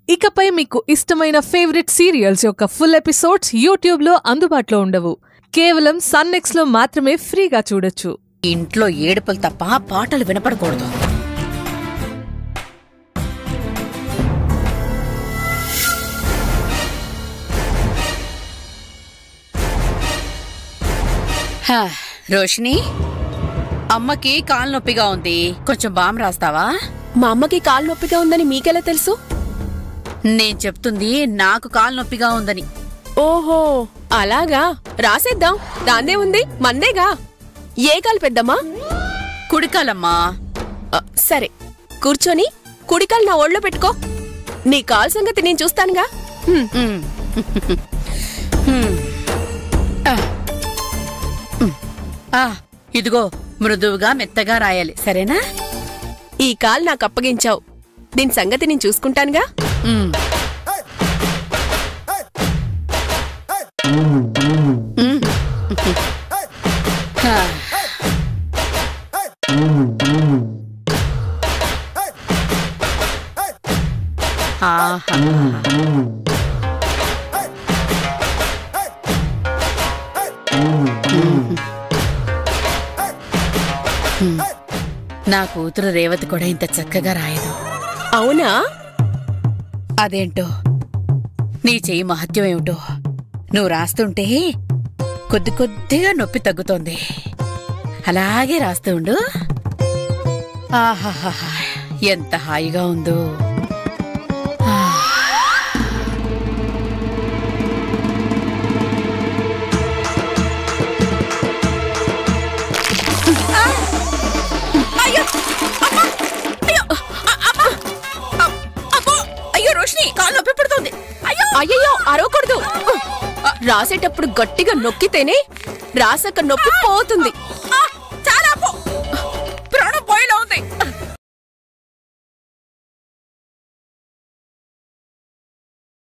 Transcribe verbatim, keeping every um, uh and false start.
ఇకపై మీకు ఇష్టమైన ఫేవరెట్ సీరియల్స్ యొక్క ఫుల్ ఎపిసోడ్స్ యూట్యూబ్ లో అందుబాటులో ఉండవు. కేవలం సన్ నెక్స్ట్ లో మాత్రమే ఫ్రీగా చూడొచ్చు. ఇంట్లో ఏడుపులు తప్ప పాటలు వినపడకూడదు. రోషిని, అమ్మకి కాలు నొప్పిగా ఉంది, కొంచెం బామ్ రాస్తావా? మా అమ్మకి కాలు నొప్పిగా ఉందని మీకెలా తెలుసు? నేను చెప్తుంది నాకు కాలు నొప్పిగా ఉందని. ఓహో అలాగా, రాసేద్దాం. దాన్నే ఉంది, మందేగా. ఏ కాలు పెద్దమ్మా? కుడికాలమ్మా. సరే కూర్చొని కుడికాలు నా ఒళ్ళో పెట్టుకో. నీ కాలు సంగతి నేను చూస్తానుగా. ఇదిగో మృదువుగా మెత్తగా రాయాలి, సరేనా? ఈ కాలు నాకు అప్పగించావు, దీని సంగతి నేను చూసుకుంటానుగా. నా కూతురు రేవతి కూడా ఇంత చక్కగా రాయదు. అవునా? అదేంటో, నీ చెయ్యి మహత్యం ఏమిటో. నువ్వు రాస్తుంటే కొద్ది కొద్దిగా నొప్పి తగ్గుతోంది. అలాగే రాస్తూ ఉండు. ఆహాహా, ఎంత హాయిగా ఉందో. అయ్యో అరవకూడదు. రాసేటప్పుడు గట్టిగా నొక్కితేనే రాసాక నొప్పి పోతుంది.